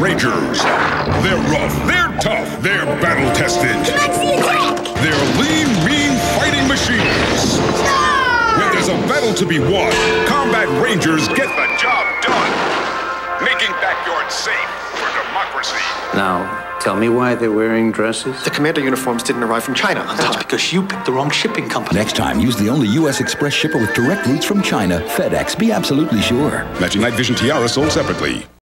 Rangers. They're rough, they're tough, they're battle-tested. Commence the attack! They're lean, mean fighting machines. No! When there's a battle to be won, Combat Rangers get the job done. Making backyards safe for democracy. Now, tell me why they're wearing dresses? The commander uniforms didn't arrive from China on That's time. because you picked the wrong shipping company. Next time, use the only U.S. Express shipper with direct routes from China, Fedex. Be absolutely sure. Matching night vision tiara sold separately.